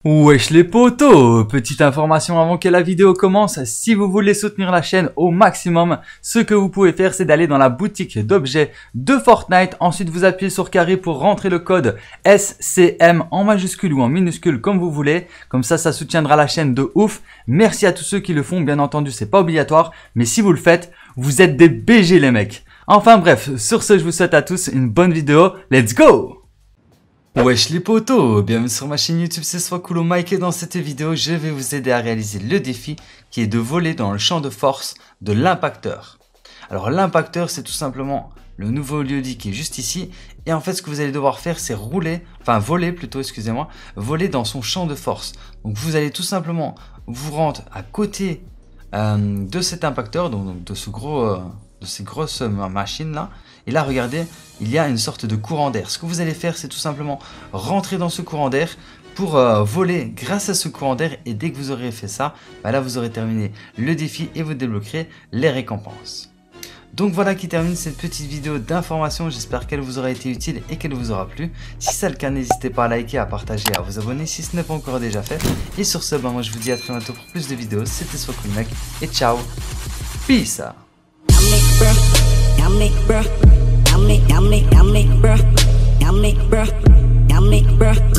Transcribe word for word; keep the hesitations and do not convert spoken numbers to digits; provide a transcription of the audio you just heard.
Wesh les potos, petite information avant que la vidéo commence, si vous voulez soutenir la chaîne au maximum, ce que vous pouvez faire c'est d'aller dans la boutique d'objets de Fortnite, ensuite vous appuyez sur carré pour rentrer le code S C M en majuscule ou en minuscule comme vous voulez, comme ça ça soutiendra la chaîne de ouf. Merci à tous ceux qui le font, bien entendu c'est pas obligatoire, mais si vous le faites, vous êtes des B G les mecs. Enfin bref, sur ce je vous souhaite à tous une bonne vidéo, let's go! Wesh les potos, bienvenue sur ma chaîne YouTube, c'est Swakulo Mike et dans cette vidéo je vais vous aider à réaliser le défi qui est de voler dans le champ de force de l'impacteur. Alors l'impacteur c'est tout simplement le nouveau lieu-dit qui est juste ici et en fait ce que vous allez devoir faire c'est rouler, enfin voler plutôt excusez-moi, voler dans son champ de force. Donc vous allez tout simplement vous rendre à côté euh, de cet impacteur, donc de ce gros... Euh, de ces grosses machines là, et là regardez il y a une sorte de courant d'air. Ce que vous allez faire c'est tout simplement rentrer dans ce courant d'air pour euh, voler grâce à ce courant d'air, et dès que vous aurez fait ça, bah là vous aurez terminé le défi et vous débloquerez les récompenses. Donc voilà qui termine cette petite vidéo d'information, j'espère qu'elle vous aura été utile et qu'elle vous aura plu. Si c'est le cas, n'hésitez pas à liker, à partager, à vous abonner si ce n'est pas encore déjà fait. Et sur ce, bah moi je vous dis à très bientôt pour plus de vidéos, c'était Swakulo Mike et ciao, peace. Yummy, bruh. Yummy, yummy, yummy, bruh. Yummy, bruh. Yummy, bruh.